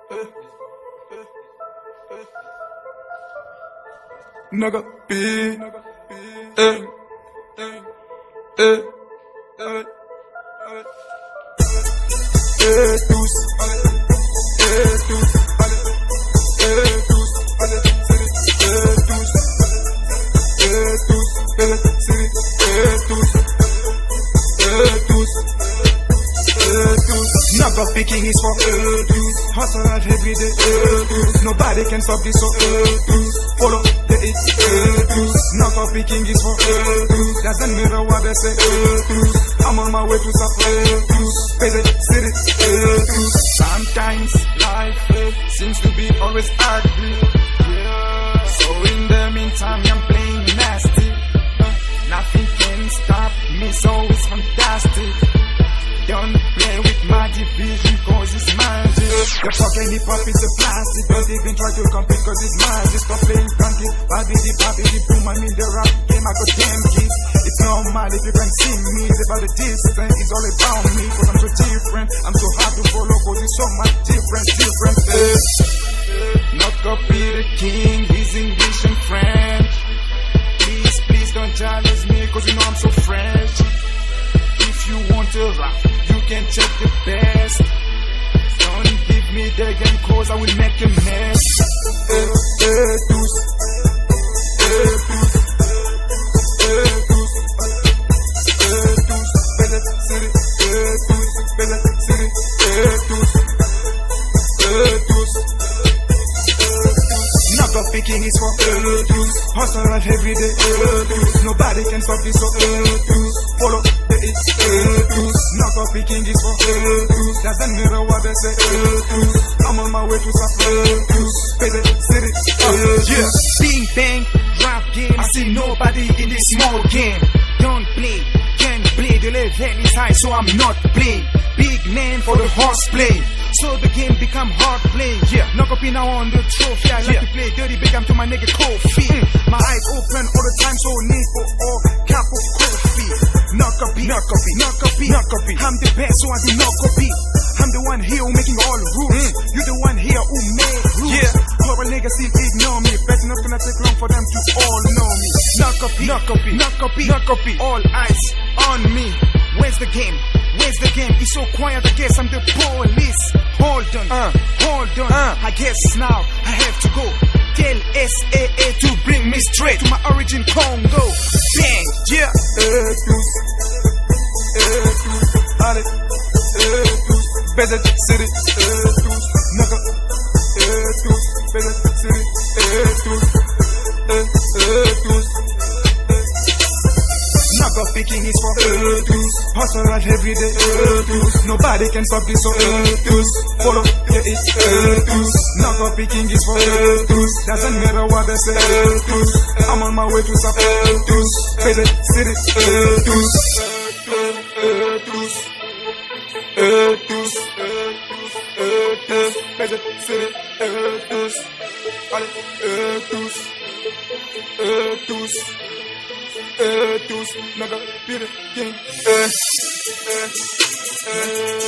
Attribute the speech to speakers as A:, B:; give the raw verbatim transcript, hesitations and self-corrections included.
A: Noko, B, eh, eh, eh, eh, tous, eh, tous, eh, tous, eh, tous, eh, tous, eh, tous, eh, tous, eh, tous. Noko picking is for eh, tous. Hustle hard every day, eh, tous. Nobody can stop this, so eh, tous. Follow the it, eh, tous. Noko picking is for eh, tous. Doesn't matter what they say, eh, tous. I'm on my way to stop, eh, tous. Busy, city, eh, tous. Sometimes life eh, seems to be always ugly, yeah. So in the meantime, I'm playing nasty. Uh, nothing can stop me, so it's fantastic. Don't play with my division, cause it's magic. The fucking hip hop is a plastic. Don't even try to compete, cause it's magic. Stop playing funky, babidi babidi boom. I'm in the rap game, I got damn kids. It's normal if you can see me. It's about the distance, it's all about me. Cause I'm so different, I'm so hard to follow, cause it's so much different, different. Eh. Not copy the king, he's English and French. Please, please don't challenge me, cause you know I'm so fresh. If you want to rap, you can check the best. Don't give me the game, cause I will make a mess. Eh, eh, tous. Eh, tous. Eh, tous. Eh, tous. Belle city. Eh, tous. Belle city. Eh, tous. Eh, tous. Noko picking is for eh, tous. Hustle hard every day, eh, tous. Nobody can stop this, so eh, tous. Follow the it, eh, tous. Noko picking is for eh, tous. Doesn't matter what they say, eh, tous. I'm on my way to stop, eh, tous. Busy, city, eh, yeah.
B: Bing bang, rap game. I see nobody in this small game. Don't play, can't play. The level is high, so I'm not playing. Big man for the horseplay. So the game become hard playing. Yeah, Noko P now on the trophy. I like
A: Yeah.
B: to play dirty big. I'm to my nigga Kofi. Mm. My eyes open all the time, so need for all cup of coffee. Noko P, Noko P, Noko P, Noko P. I'm the best, so I do Noko P. I'm the one here who making all rules. Mm. You the one here who made rules.
A: Yeah.
B: Horrible niggas still ignore me. Bet not gonna take long for them to all know me. Noko P, Noko P, Noko P, Noko P. All eyes on me. Where's the game? Where's the game? It's so quiet, I guess I'm the police. Hold on,
A: Uh.
B: hold on.
A: Uh.
B: I guess now I have to go. Tell S A A to bring me straight to my origin Congo. Bang, yeah.
A: Eh, tous. Eh, tous. Allez. Eh, tous. Busy city. Eh, tous. Noko. Eh, tous. Busy city. Eh, tous. Eh, eh, tous. Noko picking is for eh, tous. Hustle hard every day, eh, tous. Nobody can stop this, so eh, tous. Follow the it, eh, tous. Noko picking is for eh, tous. Doesn't matter what they say, eh, tous. I'm on my way to stop, eh, tous. Busy city, eh, tous. Eh, eh, tous. Eh, tous. Eh, tous. Busy city, eh, tous. Allez, eh, tous. Eh, tous. Eh, tous, Noko, be the king. Eh, eh, eh.